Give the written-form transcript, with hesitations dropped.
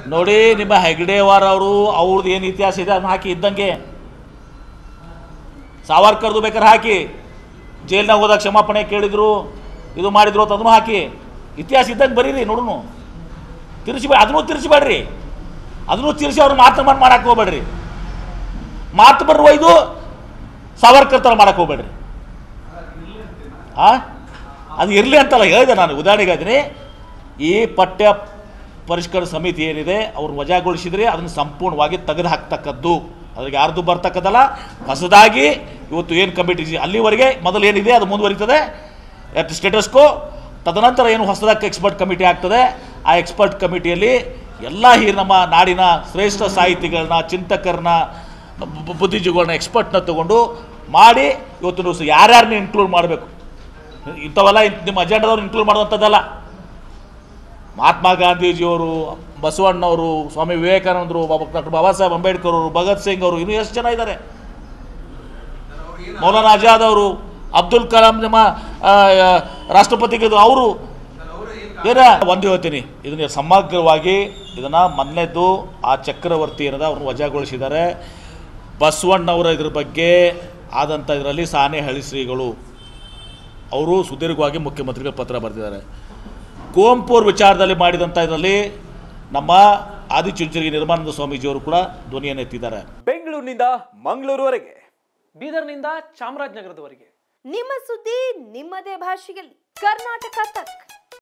ನೋಡಿ, ನಿಮ್ಮ ಹೆಗ್ಡೆವಾರ್ ಅವ್ರದ್ದು ಏನು ಇತಿಹಾಸ ಇದೆ ಅದನ್ನ ಹಾಕಿ ಇದ್ದಂಗೆ. ಸಾವರ್ಕರ್ದು ಬೇಕಾದ್ರೆ ಹಾಕಿ, ಜೈಲ್ನಾಗ ಹೋದಾಗ ಕ್ಷಮಾಪಣೆ ಕೇಳಿದ್ರು, ಇದು ಮಾಡಿದ್ರು ಅಂತ ಅದನ್ನು ಹಾಕಿ, ಇತಿಹಾಸ ಇದ್ದಂಗೆ ಬರೀರಿ ನೋಡೋಣ. ಅದನ್ನು ತಿರ್ಸಿಬೇಡ್ರಿ, ಅದನ್ನು ತಿರ್ಸಿ ಅವ್ರು ಮಾತನಾಡಿ ಮಾಡಕ್ಕೆ ಹೋಗ್ಬೇಡ್ರಿ. ಮಾತು ಬರ್ರು ಒಯ್ದು ಸಾವರ್ಕರ್ ಥರ ಮಾಡಕ್ಕೆ ಹೋಗ್ಬೇಡ್ರಿ. ಅದು ಇರಲಿ ಅಂತಲ್ಲ ಹೇಳಿದೆ ನಾನು, ಉದಾಹರಣೆಗೆ ಅದನ್ನೇ. ಈ ಪಠ್ಯ ಪರಿಷ್ಕರಣ ಸಮಿತಿ ಏನಿದೆ ಅವ್ರು ವಜಾಗೊಳಿಸಿದ್ರೆ ಅದನ್ನು ಸಂಪೂರ್ಣವಾಗಿ ತೆಗೆದು ಹಾಕ್ತಕ್ಕದ್ದು, ಅದ್ರಿಗೆ ಯಾರ್ದು ಬರ್ತಕ್ಕದ್ದಲ್ಲ. ಹೊಸದಾಗಿ ಇವತ್ತು ಏನು ಕಮಿಟಿ ಅಲ್ಲಿವರೆಗೆ ಮೊದಲು ಏನಿದೆ ಅದು ಮುಂದುವರಿತದೆ ಸ್ಟೇಟಸ್ಕೋ. ತದನಂತರ ಏನು ಹೊಸದಾಗಿ ಎಕ್ಸ್ಪರ್ಟ್ ಕಮಿಟಿ ಆಗ್ತದೆ, ಆ ಎಕ್ಸ್ಪರ್ಟ್ ಕಮಿಟಿಯಲ್ಲಿ ಎಲ್ಲ ನಮ್ಮ ನಾಡಿನ ಶ್ರೇಷ್ಠ ಸಾಹಿತಿಗಳನ್ನ, ಚಿಂತಕರನ್ನ, ಬುದ್ಧಿಜೀವಿಗಳನ್ನ, ಎಕ್ಸ್ಪರ್ಟ್ನ ತಗೊಂಡು ಮಾಡಿ ಇವತ್ತು ದಿವಸ ಯಾರ್ಯಾರನ್ನ ಇನ್ಕ್ಲೂಡ್ ಮಾಡಬೇಕು. ಇಂಥವೆಲ್ಲ ನಿಮ್ಮ ಅಜೆಂಡಾದವ್ರು ಇನ್ಕ್ಲೂಡ್ ಮಾಡುವಂಥದ್ದಲ್ಲ. ಮಹಾತ್ಮ ಗಾಂಧೀಜಿಯವರು, ಬಸವಣ್ಣವರು, ಸ್ವಾಮಿ ವಿವೇಕಾನಂದರು, ಡಾಕ್ಟರ್ ಬಾಬಾ ಸಾಹೇಬ್ ಅಂಬೇಡ್ಕರ್ ಅವರು, ಭಗತ್ ಸಿಂಗ್ ಅವರು, ಇನ್ನೂ ಎಷ್ಟು ಜನ ಇದ್ದಾರೆ, ಮೌಲಾನಾ ಆಜಾದ್ ಅವರು, ಅಬ್ದುಲ್ ಕಲಾಂ ನಮ್ಮ ರಾಷ್ಟ್ರಪತಿಗಳು ಅವರು. ಏನ ಒಂದು ಹೇಳ್ತೀನಿ, ಇದನ್ನ ಸಮಗ್ರವಾಗಿ ಇದನ್ನು ಮೊನ್ನೆದ್ದು ಆ ಚಕ್ರವರ್ತಿ ಏನದ ಅವ್ರನ್ನ ವಜಾಗೊಳಿಸಿದ್ದಾರೆ. ಬಸವಣ್ಣವರ ಇದ್ರ ಬಗ್ಗೆ ಆದಂಥ ಇದರಲ್ಲಿ ಸಾಣೆಹಳ್ಳಿ ಶ್ರೀಗಳು ಅವರು ಸುದೀರ್ಘವಾಗಿ ಮುಖ್ಯಮಂತ್ರಿಗಳು ಪತ್ರ ಬರೆದಿದ್ದಾರೆ. ಕುವೆಂಪು ವಿಚಾರದಲ್ಲಿ ಮಾಡಿದಂಥ ಇದರಲ್ಲಿ ನಮ್ಮ ಆದಿಚುಂಚನಗಿರಿ ನಿರ್ಮಾನಂದ ಸ್ವಾಮೀಜಿಯವರು ಕೂಡ ಧ್ವನಿಯನ್ನು ಎತ್ತಿದ್ದಾರೆ. ಬೆಂಗಳೂರಿನಿಂದ ಮಂಗಳೂರುವರೆಗೆ, ಬೀದರ್ನಿಂದ ಚಾಮರಾಜನಗರದವರೆಗೆ ನಿಮ್ಮ ಸುದ್ದಿ ನಿಮ್ಮದೇ ಭಾಷೆಯಲ್ಲಿ. ಕರ್ನಾಟಕ ತಕ್.